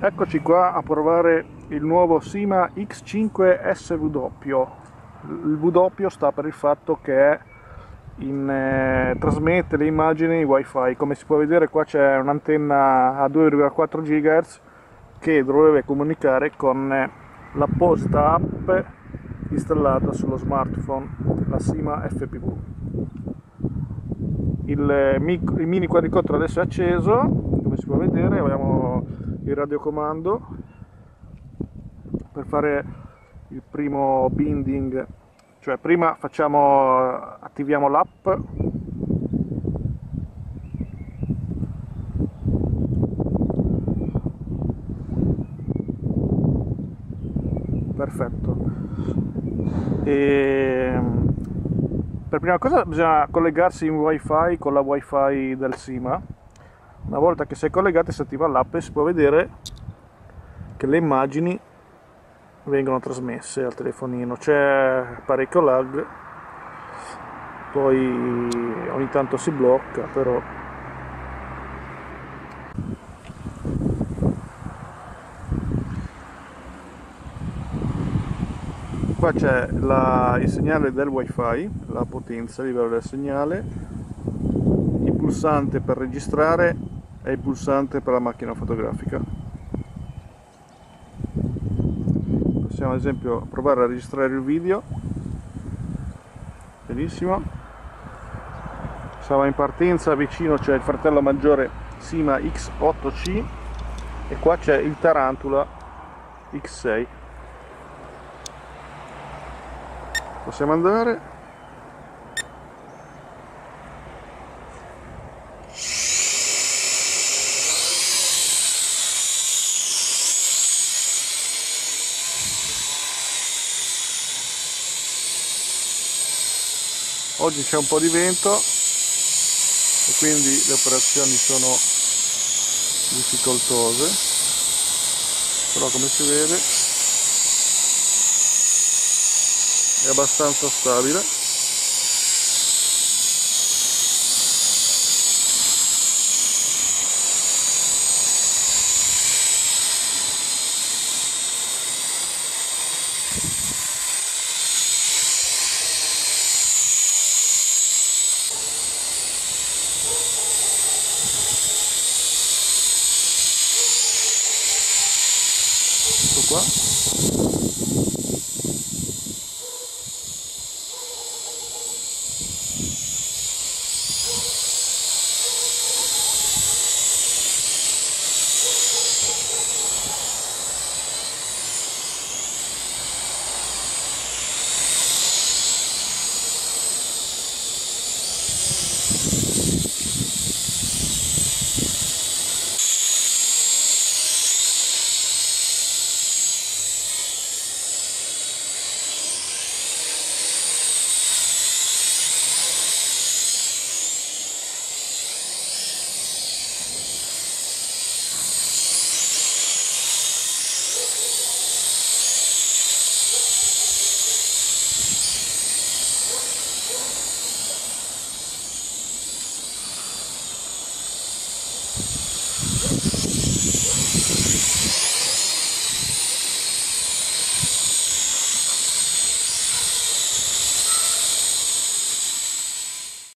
Eccoci qua a provare il nuovo Sima X5 SW. Il W sta per il fatto che trasmette le immagini wifi. Come si può vedere, qua c'è un'antenna a 2,4 GHz che dovrebbe comunicare con l'apposita app installata sullo smartphone, la Sima FPV. Il mini quadricottere adesso è acceso, come si può vedere. Abbiamo il radiocomando per fare il primo binding, cioè prima attiviamo l'app, perfetto, e per prima cosa bisogna collegarsi in wifi con la wifi del Sima. Una volta che sei collegati si attiva l'app e si può vedere che le immagini vengono trasmesse al telefonino. C'è parecchio lag, poi ogni tanto si blocca, però qua c'è il segnale del wifi, la potenza, il livello del segnale, il pulsante per registrare e il pulsante per la macchina fotografica. Possiamo ad esempio provare a registrare il video. Benissimo, siamo in partenza, vicino c'è il fratello maggiore Sima X8C e qua c'è il Tarantula X6. Possiamo andare. Oggi c'è un po' di vento e quindi le operazioni sono difficoltose, però come si vede è abbastanza stabile. Ecco qua.